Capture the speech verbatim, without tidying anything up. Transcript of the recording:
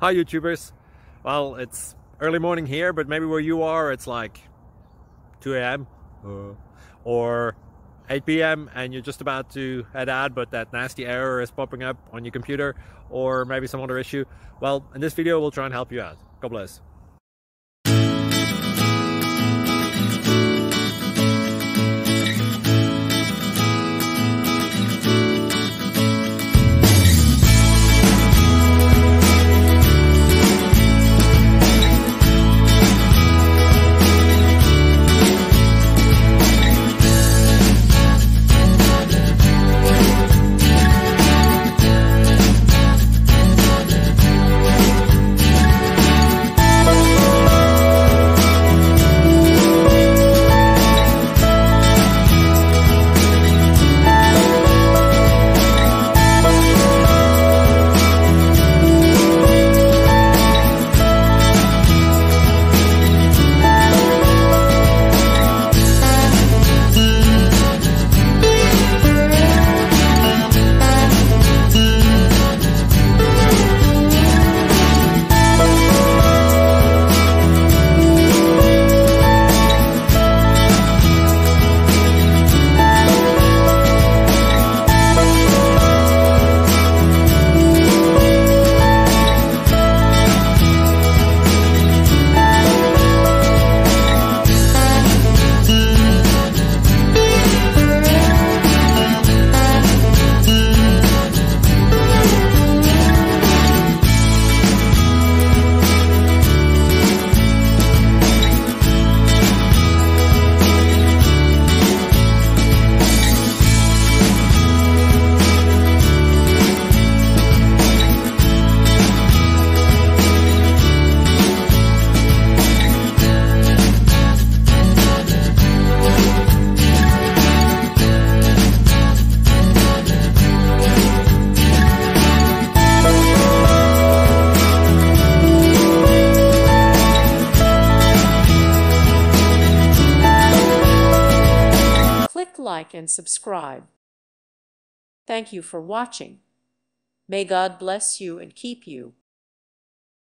Hi YouTubers. Well, it's early morning here, but maybe where you are it's like two A M uh, or eight P M and you're just about to head out, but that nasty error is popping up on your computer, or maybe some other issue. Well, in this video we'll try and help you out. God bless. Click like and subscribe. Thank you for watching. May God bless you and keep you.